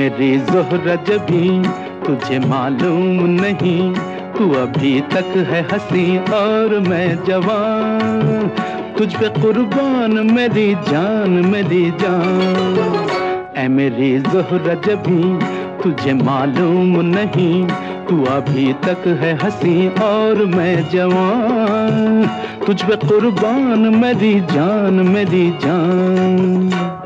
मेरी ज़ोहरा जबी तुझे मालूम नहीं, तू अभी तक है हंसी और मैं जवान, तुझ पे कुर्बान मेरी जान मेरी जान। ऐ मेरी ज़ोहरा जबी तुझे मालूम नहीं, तू अभी तक है हंसी और मैं जवान, तुझ पे कुर्बान मेरी जान मेरी जान।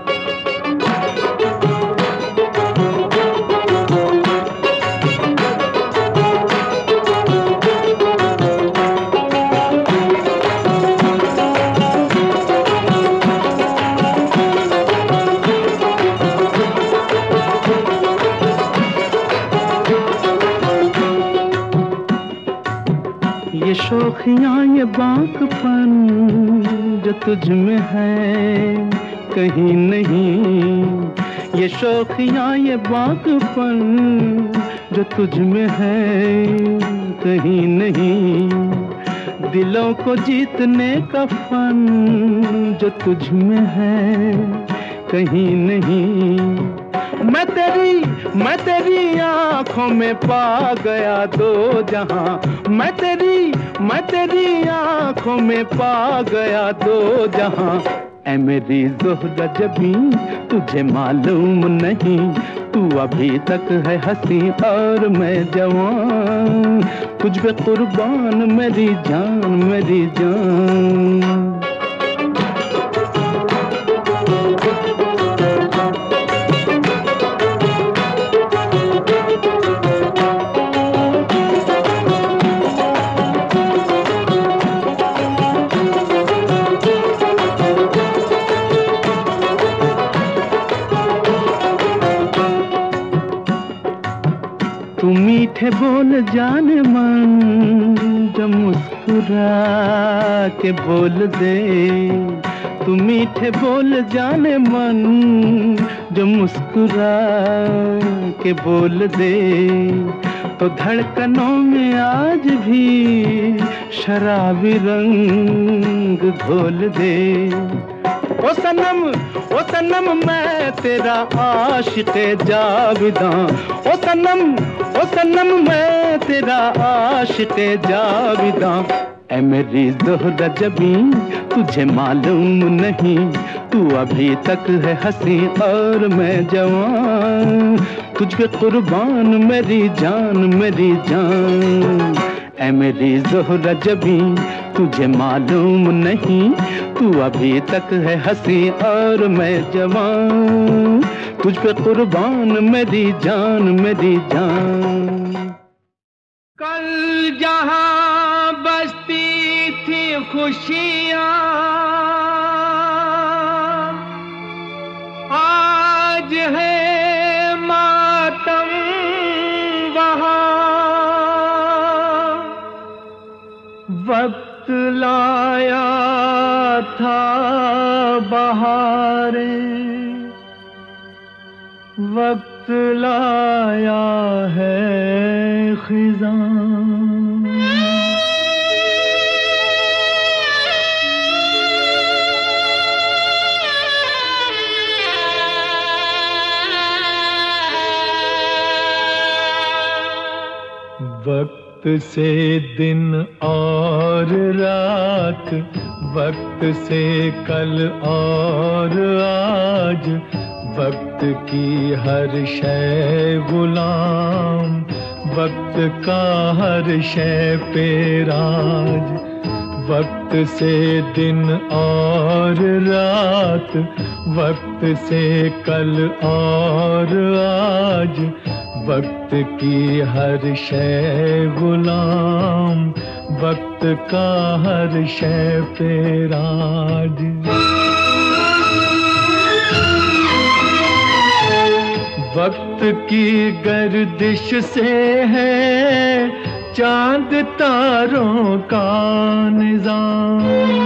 ये शौखियाँ ये बाकपन जो तुझ में है कहीं नहीं, ये शौखियाँ ये बाकपन जो तुझ में है कहीं नहीं, दिलों को जीतने का फन जो तुझ में है कहीं नहीं। मैं तेरी आँखों में पा गया दो जहां, मैं तेरी आँखों में पा गया दो जहां। ऐ मेरी ज़ोहरा जबी तुझे मालूम नहीं, तू अभी तक है हंसी और मैं जवान, तुझ पे कुर्बान मेरी जान मेरी जान। तू मीठे बोल जाने मन जो मुस्कुरा के बोल दे, तू मीठे बोल जाने मन जो मुस्कुरा के बोल दे, तो धड़कनों में आज भी शराबी रंग घोल दे। ओ सनम मैं तेरा आशिक़े जाविदां, ओ सनम मैं तेरा आशिक़े जाविदां। ऐ मेरी ज़ोहरा जबी तुझे मालूम नहीं, तू अभी तक है हंसी और मैं जवान, तुझ पे कुर्बान मेरी जान मेरी जान। ऐ मेरी ज़ोहरा जबी तुझे मालूम नहीं, तू अभी तक है हंसी और मैं जवान, तुझ पे कुर्बान मेरी जान मेरी जान। कल जहां बसती थी खुशियां, आज है मातम वहां, वक्त लाया था बहारें, वक्त लाया है खिज़ां। वक्त से दिन और रात, वक्त से कल और आज, वक्त की हर शय गुलाम, वक्त का हर शय पे राज। वक्त से दिन और रात, वक्त से कल और आज, वक्त की हर शय गुलाम, वक्त का हर शय पे राज। वक्त की गर्दिश से है चांद तारों का निजाम,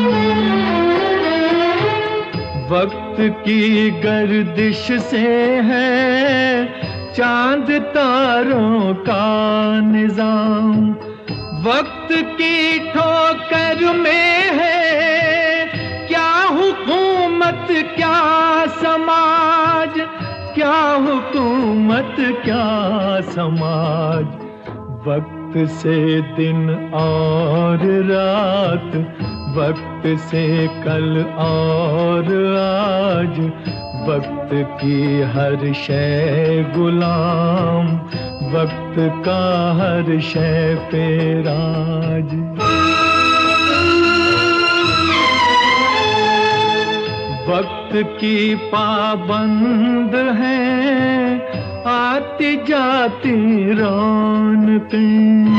वक्त की गर्दिश से है चांद तारों का निजाम। वक्त की ठोकर में है क्या हुकूमत क्या समाज, क्या हुकूमत क्या समाज, वक्त से दिन और रात, वक्त से कल और आज, वक्त की हर शय गुलाम, वक्त का हर शय पे राज। वक्त की पाबंद है आती जाती रौनकें,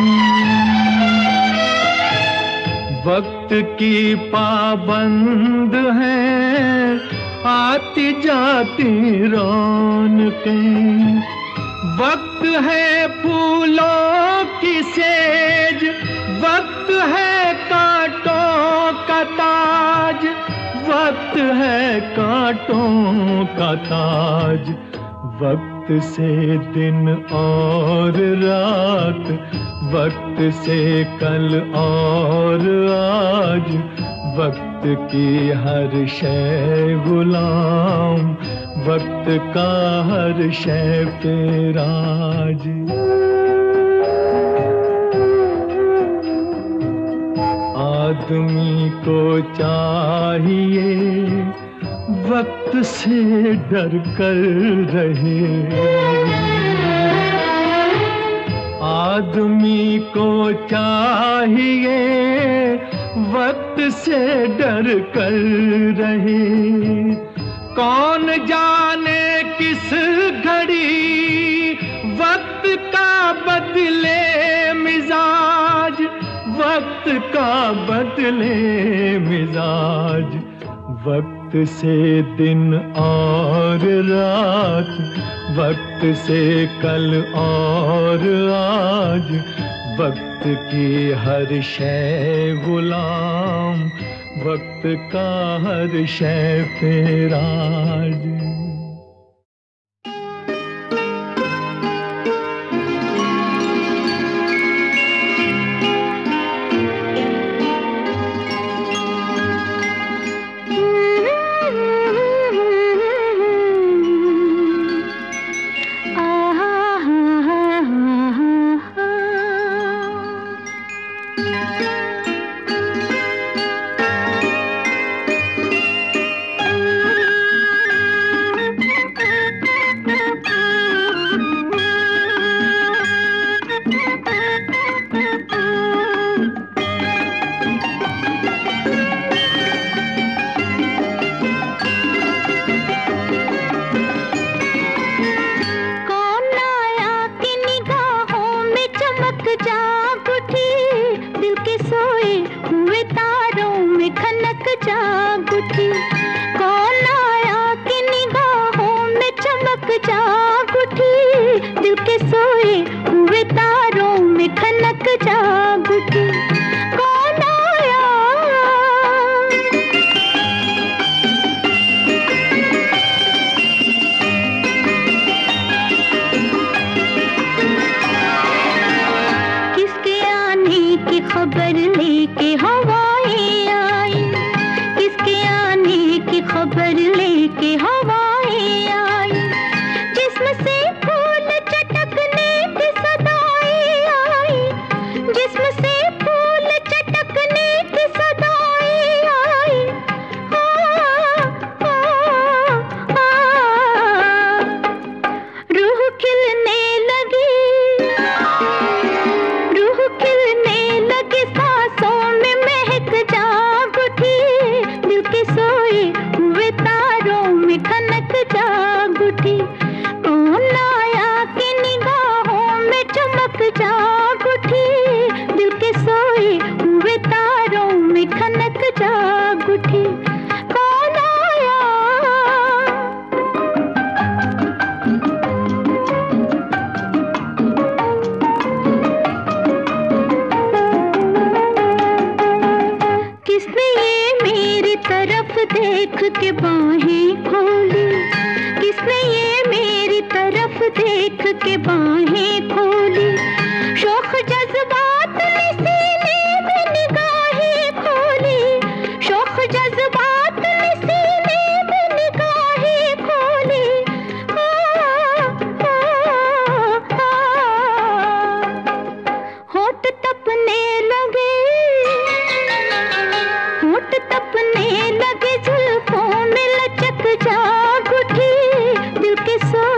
वक्त की पाबंद है आती जाती रौनकें, वक्त है फूलों की सेज, वक्त है कांटों का ताज, वक्त है कांटों का ताज, वक्त से दिन और रात, वक्त से कल और आज, वक्त की हर शय गुलाम, वक्त का हर शय पे राज। आदमी को चाहिए वक्त से डर कर रहे, आदमी को चाहिए वक्त से डर कर रहे। कौन जाने किस घड़ी वक्त का बदले मिजाज, वक्त का बदले मिजाज, वक्त से दिन और रात, वक्त से कल और आज, वक्त की हर शय गुलाम, वक्त का हर शय पे राज।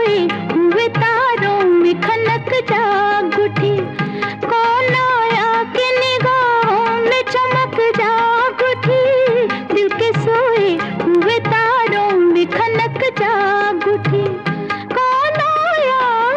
सोए हुए तारों में खनक जाग उठी। कौन आया कि निगाहों में चमक जाग उठी। दिल के सोए हुए तारों में खनक जाग उठी। कौन आया।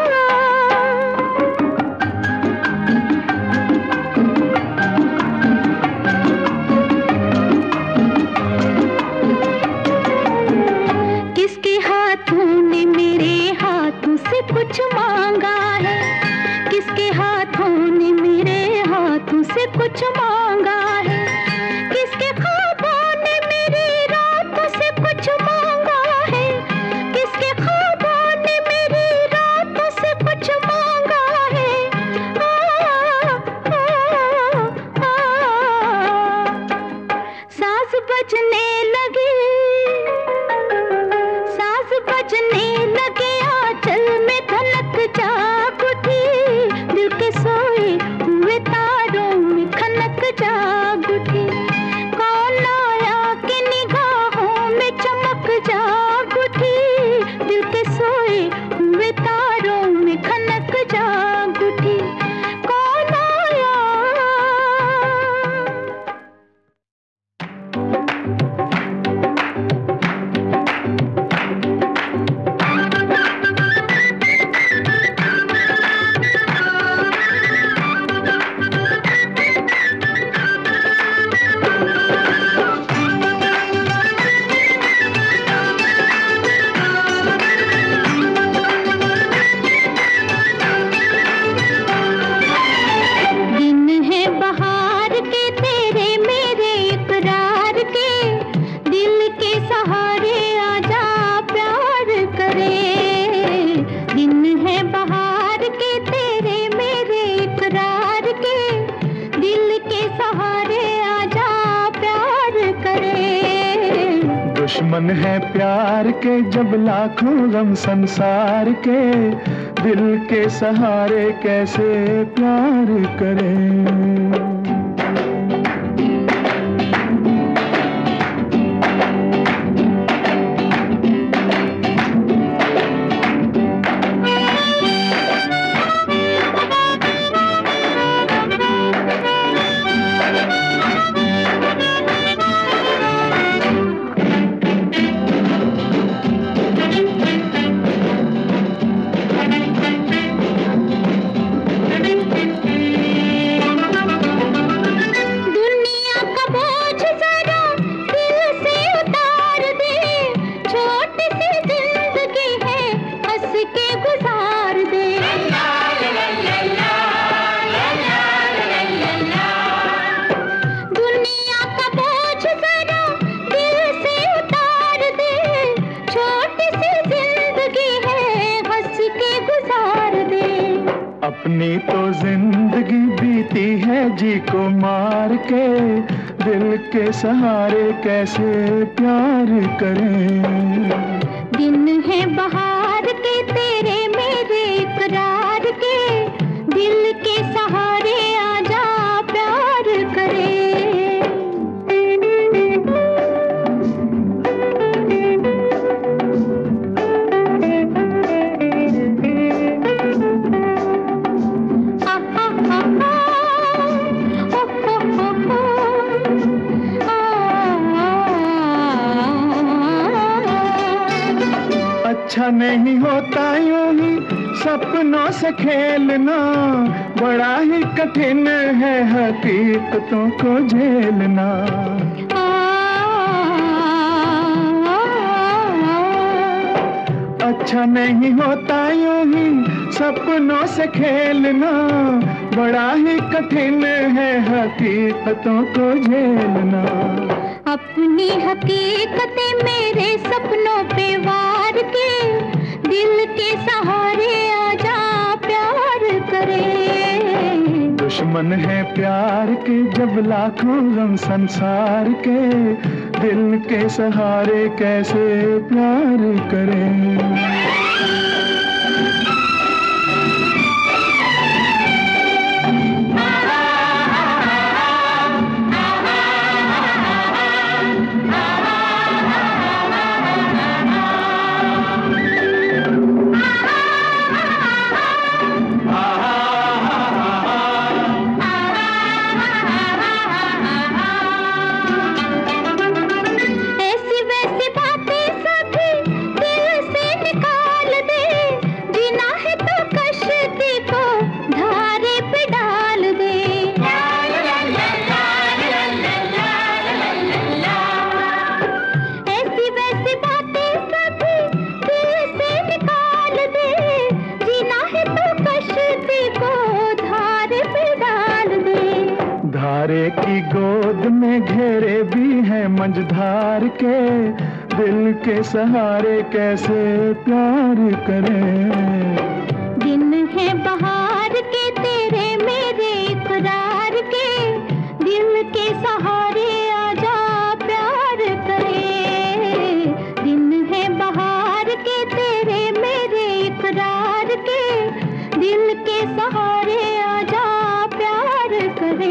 किसके हाथों ने मेरे हाथों से कुछ मांगा है। किसके हाथों ने मेरे हाथों से कुछ मांगा है। किसके ख्वाबों ने मेरी रातों से कुछ मांगा है। किसके ख्वाबों ने मेरी रातों से कुछ मांगा है। साज बजने लगी, साज बजने लगे आंचल में धनक जाग उठी। दिल के सोए हुए तारों में खनक जाग उठी। कौन आया कि निगाहों में चमक जाग उठी। दिल के सोए हुए तारों में खनक जाग उठी। कौन आया। दिन है बहार के तेरे मेरे इकरार के। दिल के सहारे आजा प्यार करे। दिन है बहार के तेरे मेरे इकरार के। दिल के सहारे आजा प्यार करे। दुश्मन है प्यार के जब लाखों गम संसार के। दिल के सहारे कैसे प्यार करें। दुनिया का बोझ जरा दिल से उतार दे। छोटी सी जिंदगी है हंस के गुजार दे। दुनिया का बोझ जरा दिल से उतार दे। छोटी सी जिंदगी है हंस के गुजार दे। अपनी तो जिंदगी बीती है जी को मार के। दिल के सहारे कैसे प्यार करें। दिन है बहार के तेरे मेरे इकरार के। दिल के सहारे आजा प्यार करे। अच्छा नहीं होता यूं ही सपनों से खेलना। बड़ा ही कठिन है हकीकतों को झेलना। अच्छा नहीं होता यूं ही सपनों से खेलना। बड़ा ही कठिन है हकीकतों को झेलना। अपनी हकीकतें मेरे सपनों पे वार के। दिल के सहारे आजा प्यार करे। दुश्मन है प्यार के जब लाखों गम संसार के। दिल के सहारे कैसे प्यार करें। कांटे की गोद में घेरे भी हैं मंझधार के, दिल के सहारे कैसे प्यार करें। दिन है बहार के तेरे मेरे इकरार के, दिल के सहारे आजा प्यार करे। दिन है बहार के तेरे मेरे इकरार के, दिल के सहारे आजा प्यार करे।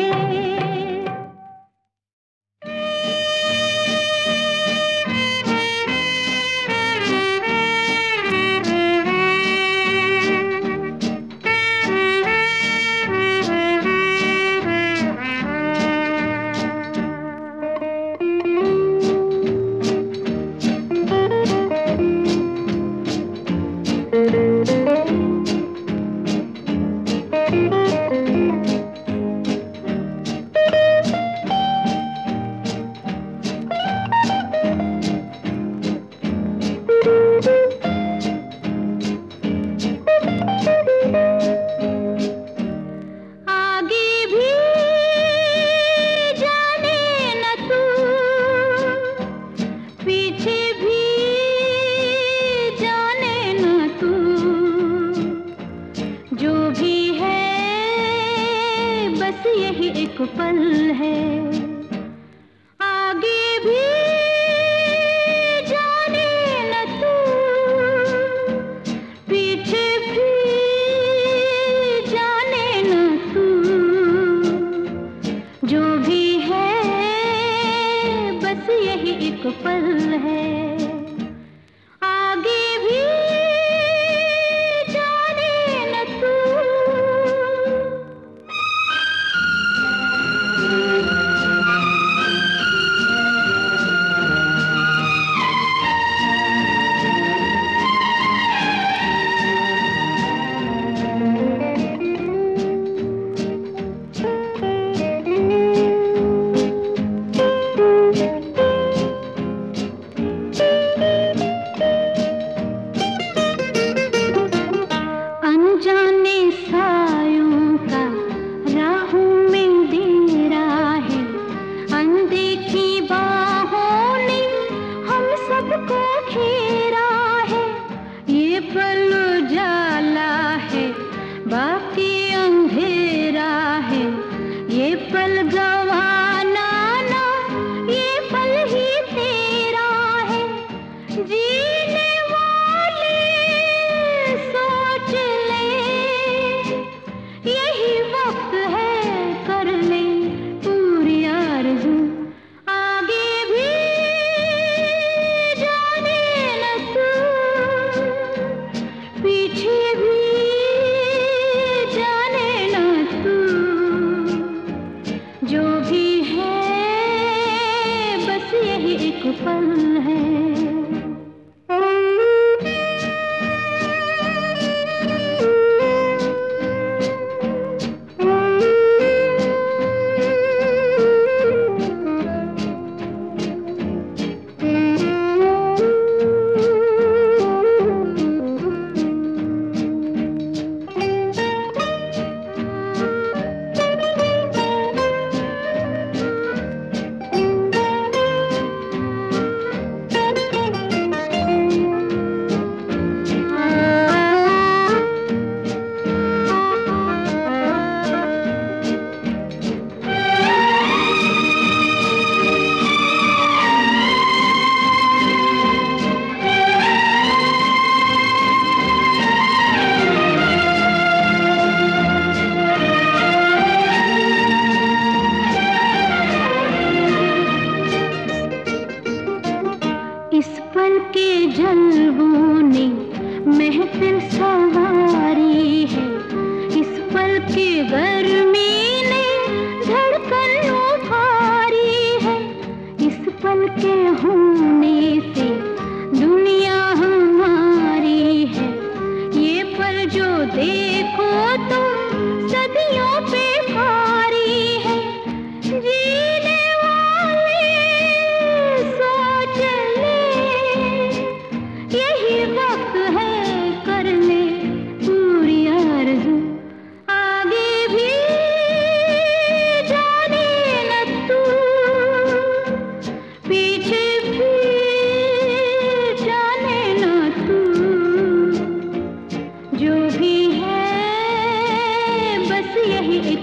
पल है आगे भी जाने न तू, पीछे भी जाने न तू, जो भी है बस यही एक पल है।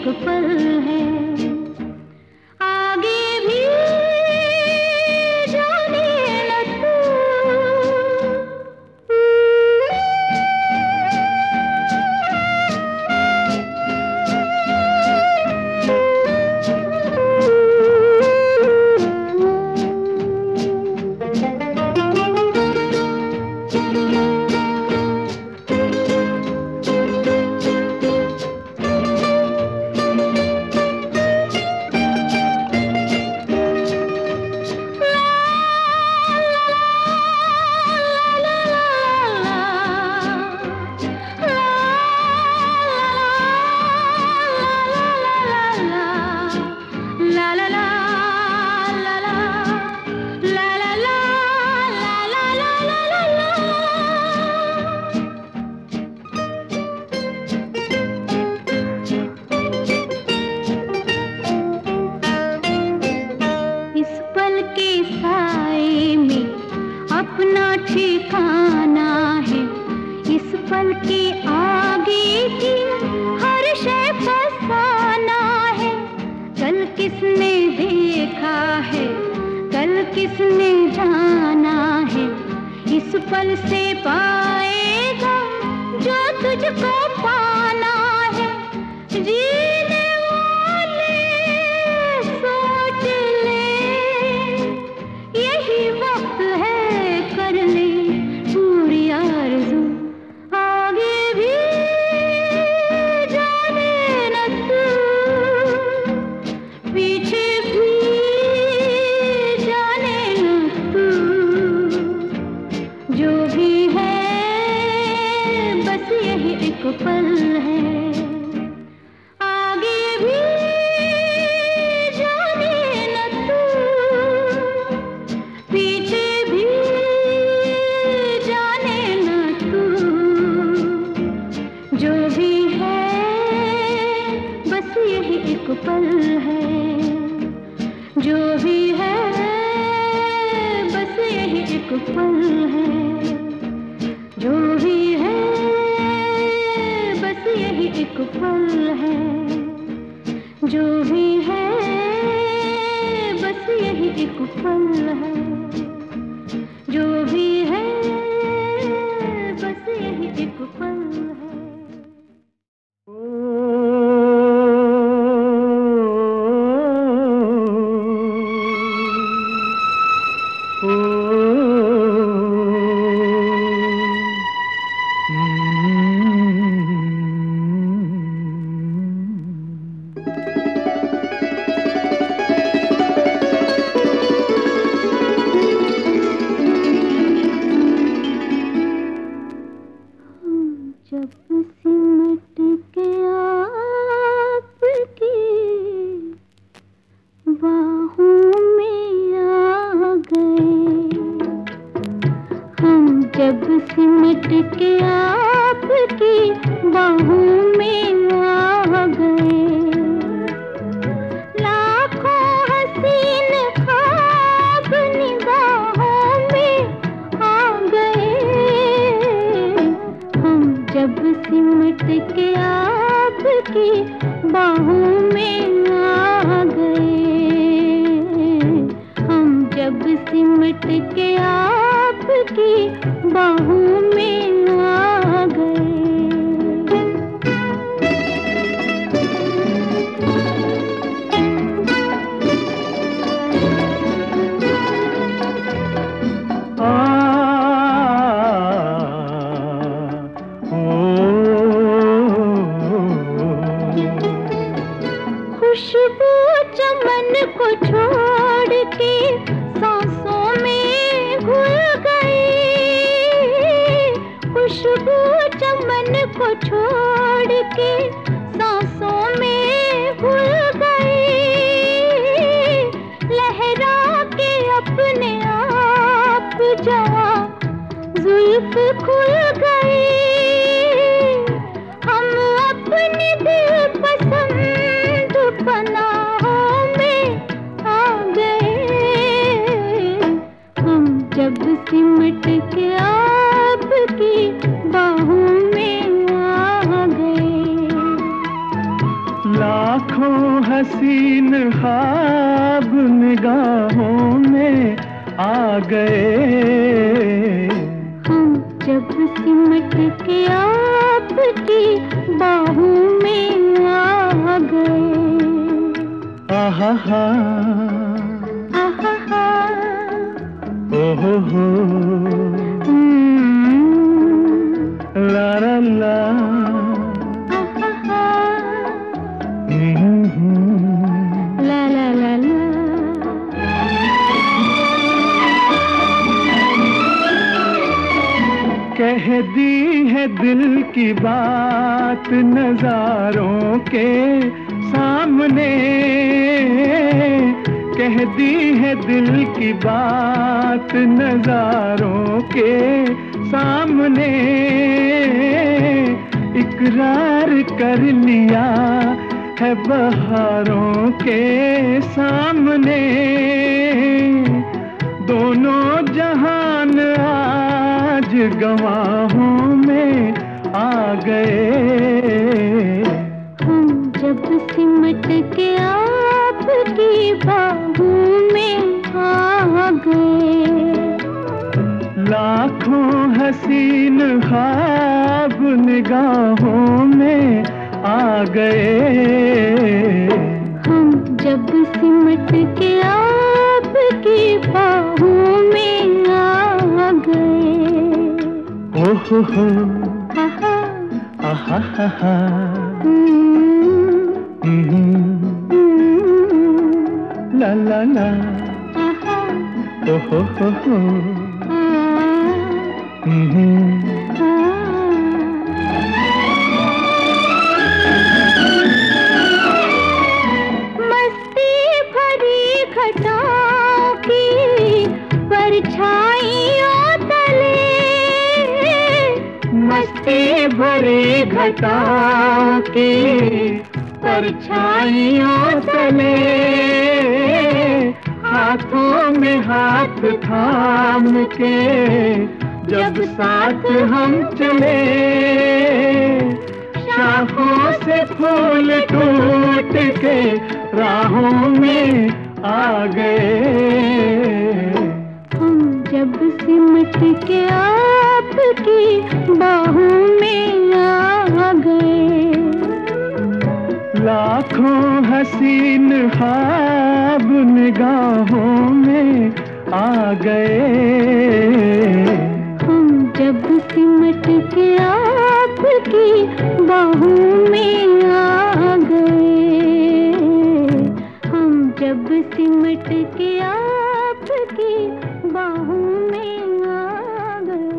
एक पल है। आगे भी जाने न तू। अपना ठिकाना है, इस पल के आगे की हर शय फसाना है। कल किसने देखा है, कल किसने जाना है, इस पल से पाएगा जो तुझको पाना है। जीने वाले सोच ले, यही वक्त है, कर ले पूरी आरज़ू। आगे भी जाने न तू, पीछे भी जाने न तू। जो भी है बस यही एक पल है। आगे भी जाने न तू, पीछे भी जाने न तू। जो भी है बस यही एक पल है। जो भी है बस यही एक पल है। जो भी है बस यही एक पल है। जो भी है बस यही एक पल है। जो भी है बस यही एक पल है। जब सिमट के आपकी बाहों में आ गए, हम जब सिमट के आपकी बाहों में आ गए। लाखों हसीन ख्वाब निगाहों में आ गए, हम जब सिमट के आपकी बाहों में आ गए। हम जब सिमट के आपकी बाहों में आ गए। खुशबू चमन को छोड़ के सांसों में घुल गई। खुशबू चमन को छोड़ के सांसों में घुल गई। लहरा के अपने आप जवां जुल्फ खुल गई। हम अपने दिल पसंद पनाहों में आ गए। हम जब सिमट के आपकी बाहों में आ गए। हसीन ख्वाब निगाहों में आ गए। हम जब सिमट के आपकी बाहों में आ गए। आहा हा, आहा हा, ओहो हो, ला ला ला, ला ला ला ला। कह दी है दिल की बात नजारों के सामने, कह दी है दिल की बात नजारों के सामने। इकरार कर लिया है बहारों के सामने। दोनों जहान आज गवाहों में आ गए। हम जब सिमट के आपकी बाहों में आ गए। लाखों हसीन ख्वाब निगाहों में आ गए। हम जब सिमट के आपकी बाहों में आ गए। ओहो हो, आहा, आहा हा हा, ला ला ला, आहा, ओहो हो, मस्ती भरी घटाओं की परछाइयों तले। मस्ती भरी घटाओं की परछाइयों तले। हाथों में हाथ थाम के जब साथ हम चले। शाखों से फूल टूट के राहों में आ गए। हम जब सिमट के आपकी बाहों में आ गए। लाखों हसीन ख्वाब निगाहों में आ गए। हम जब सिमट के आपकी बाहों में आ गए। हम जब सिमट के आपकी बाहों में आ गए।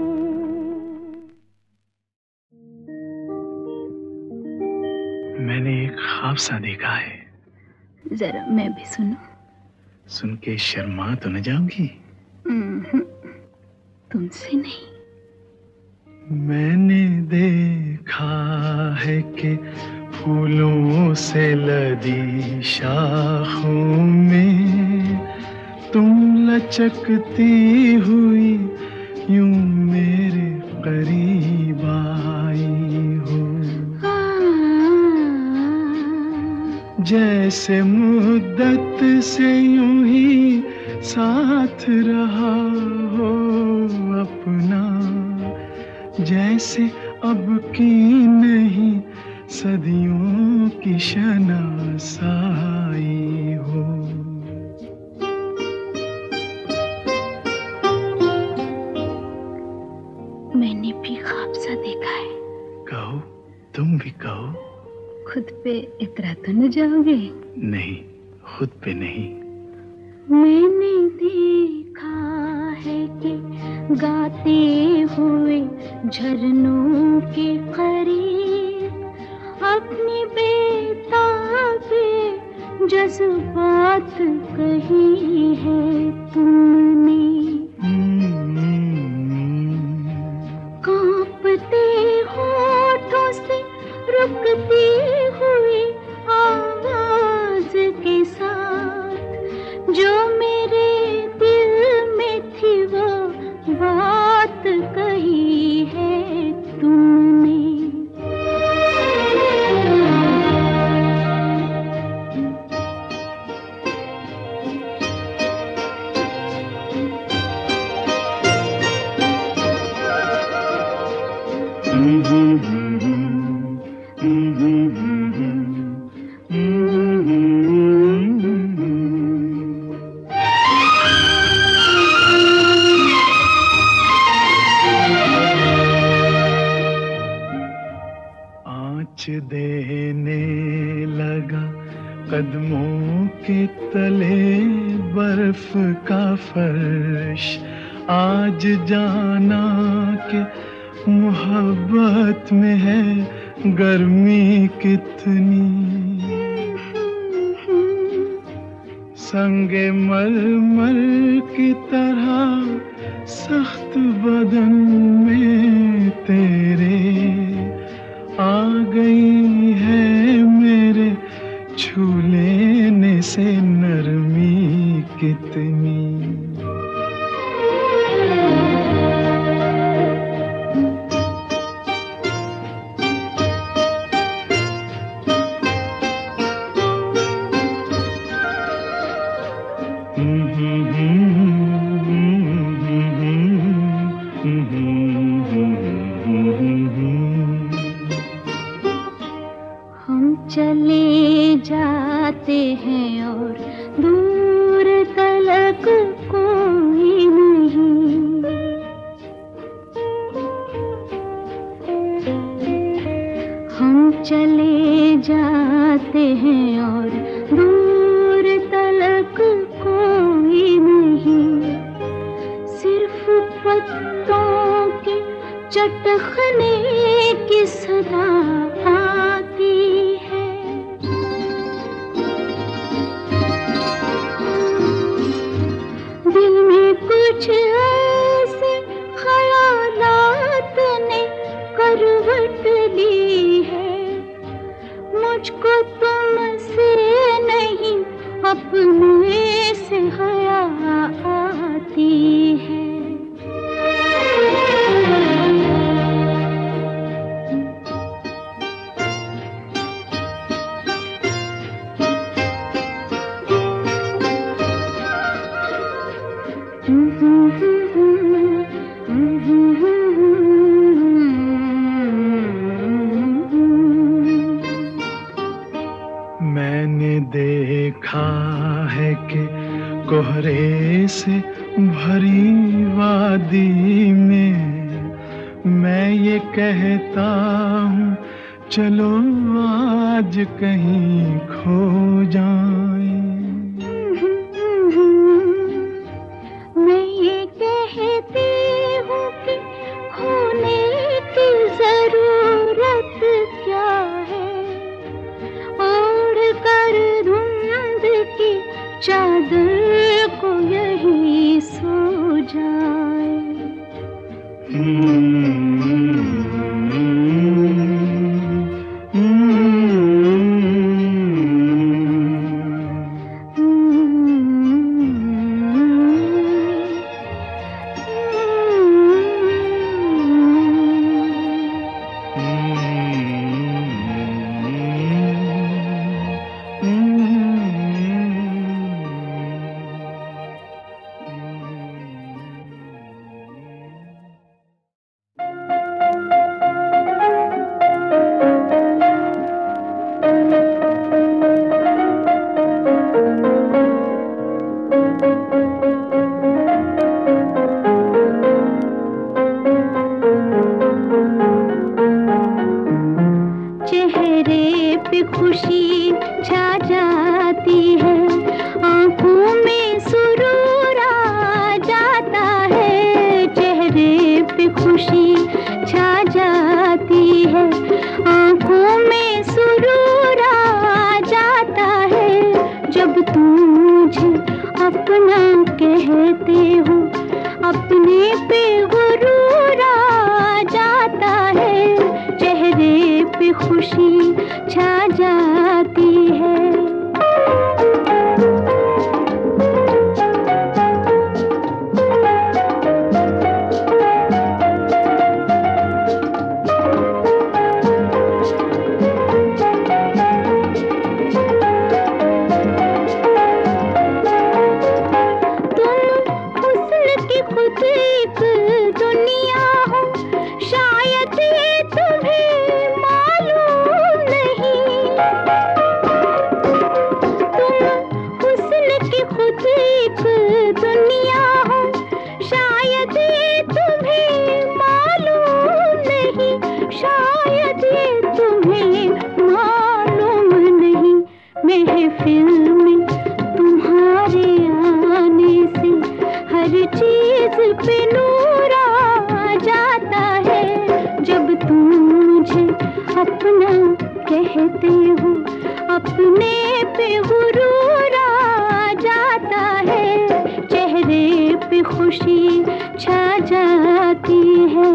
मैंने एक ख्वाब सा देखा है। जरा मैं भी सुनूं। सुन के शर्मा तो न जाऊंगी? तुमसे नहीं। मैंने देखा है कि फूलों से लदी शाखों में तुम लचकती हुई यूं मेरे करीब आई हो। जैसे मुद्दत से यूं ही साथ रहा हो अपना, जैसे अब की नहीं सदियों की शनासाई हो। मैंने भी ख्वाब सा देखा है। कहो, तुम भी कहो। खुद पे इतरा तो न जाओगे? नहीं, खुद पे नहीं। मैंने देखा है कि गाते हुए झरनों के करीब अपनी बेताबी जज्बात कही है तुमने। कांपते होठों से रुकती हुई आवाज के साथ जो मेरे दिल में थी वो बात कही है तुमने। आँच देने लगा कदमों के तले बर्फ का फर्श। आज जाना कि मोहब्बत में है गर्मी कितनी। संगे मरमर की तरह सख्त बदन में तेरे आ गई है मेरे छू लेने से नरमी कितनी। चले जाते हैं और दूर तलक कोई नहीं। हम चले जाते हैं और दूर तलक कोई नहीं। सिर्फ पत्तों के चटखने की सदा आती है। दिल में कुछ ऐसे ख्यालात ने करवट ली है। मुझको तुमसे नहीं अपने से हया आती है। मैंने देखा है कि कोहरे से भरी वादी में मैं ये कहता हूँ चलो आज कहीं खो जाएं। मैं ये कहती हूँ कि खोने की जरूरत क्या है। और कर धुंध की चादर को यही सो जाए। खुशी छा जाती है, आंखों में सुरूर आ जाता है। चेहरे पे खुशी छा जाती है, आंखों में सुरूर आ जाता है। जब तुम मुझे अपना कहते हो, अपने पे गुरूर आ जाता है। चेहरे पे खुशी छा जाती है। दुनिया हो शायद तुम्हें मालूम महफिल में तुम्हारे आने से हर चीज पे नूर आ जाता है। जब तुम मुझे अपना कहते हो, अपने पे गुरूर आ जाता है। चेहरे पे खुशी छा जाती है।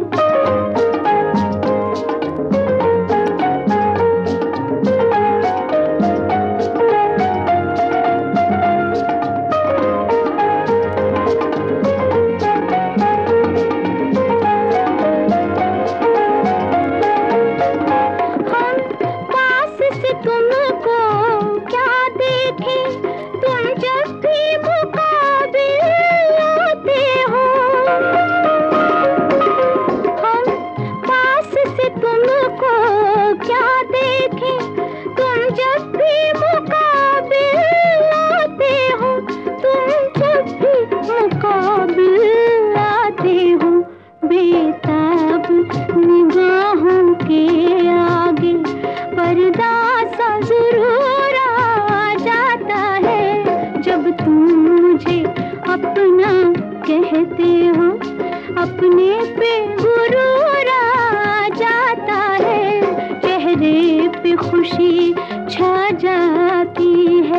कहते हो, अपने पे गुरूर आ जाता है। चेहरे पे खुशी छा जाती है।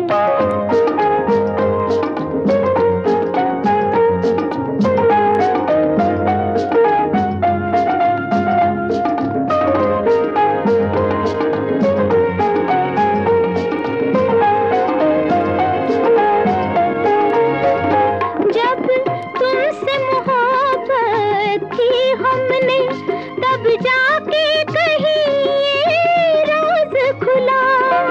तब जाके कहीं ये राज खुला।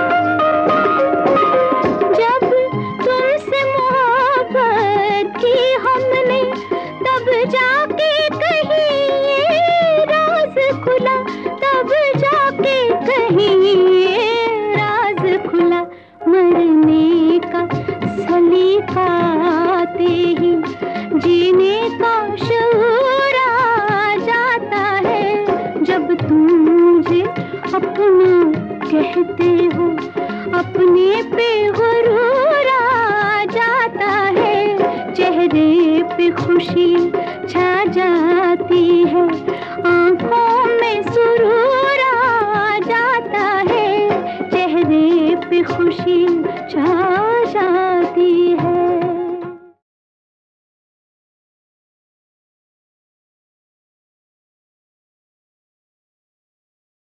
जब तुमसे मोहब्बत की हमने, तब जाके कहीं ये राज खुला। तब जाके कहीं ये राज खुला। मरने का सलीका आते ही जीने का शऊर आ जाता है। जब तुम मुझे अपना कहते हो, अपने पे गुरूर आ जाता है। चेहरे पे खुशी छा जाती है। आंखों में सुरूर आ जाता है। चेहरे पे खुशी छा जाती है।